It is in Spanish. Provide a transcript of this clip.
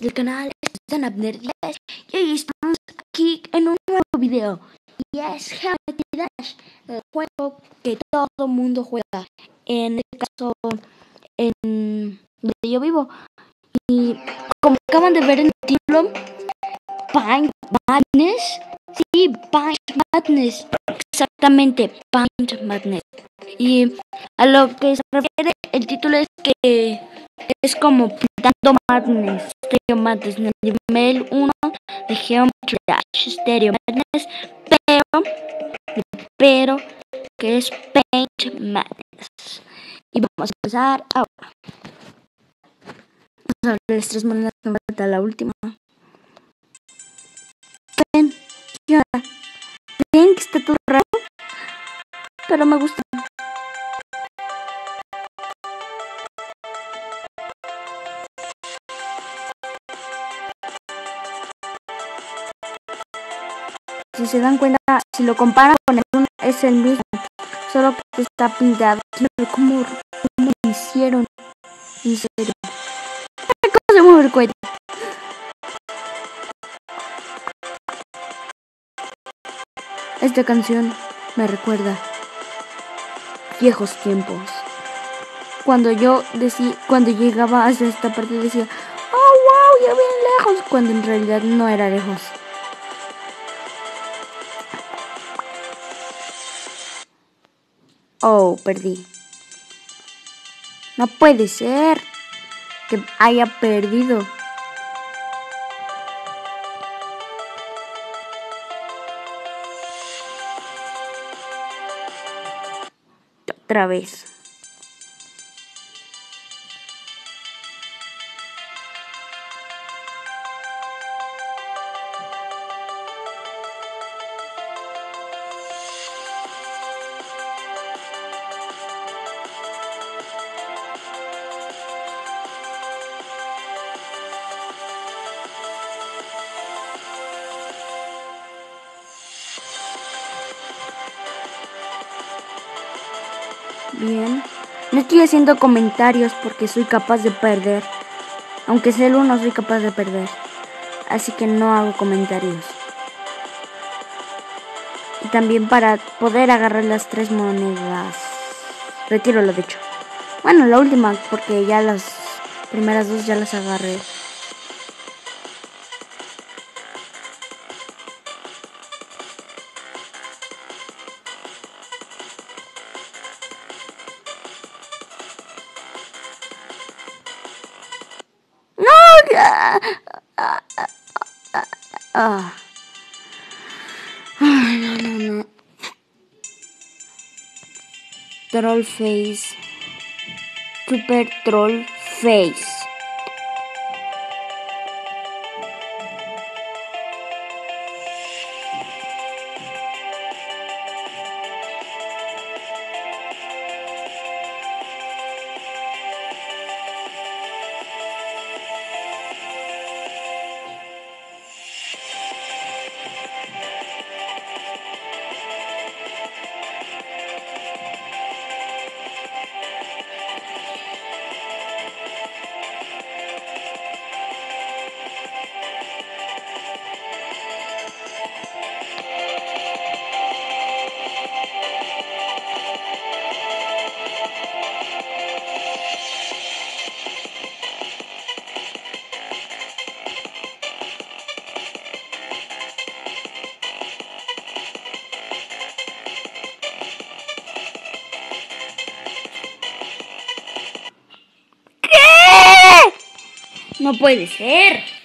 del canal, este es Abner10 y hoy estamos aquí en un nuevo video. Y es Geometry Dash, el juego que todo mundo juega, en este caso en donde yo vivo. Y como acaban de ver en el título, Paint Madness, sí, Paint Madness, exactamente, Paint Madness. Y a lo que se refiere el título es que es como Pintando Madness, Stereo Madness, en el nivel 1 de Geometry Dash, Stereo Madness, pero que es Paint Madness. Y vamos a empezar ahora. Vamos a ver las 3 monedas que me falta la última. Ven, ¿qué onda? Ven que está todo raro, pero me gusta. Si se dan cuenta, si lo comparan con el 1, es el mismo, solo que está pintado. ¿Cómo lo hicieron? En serio. ¿Cómo se mueve el cohete? Esta canción me recuerda viejos tiempos. Cuando llegaba hasta esta parte decía, oh wow, ya bien lejos, cuando en realidad no era lejos. Oh, perdí. No puede ser que haya perdido. Otra vez. Bien. No estoy haciendo comentarios porque soy capaz de perder. Aunque sea el 1, soy capaz de perder. Así que no hago comentarios. Y también para poder agarrar las 3 monedas. Retiro lo dicho. Bueno, la última, porque ya las primeras 2 ya las agarré. Ay, no. Troll face. Super troll face. No puede ser.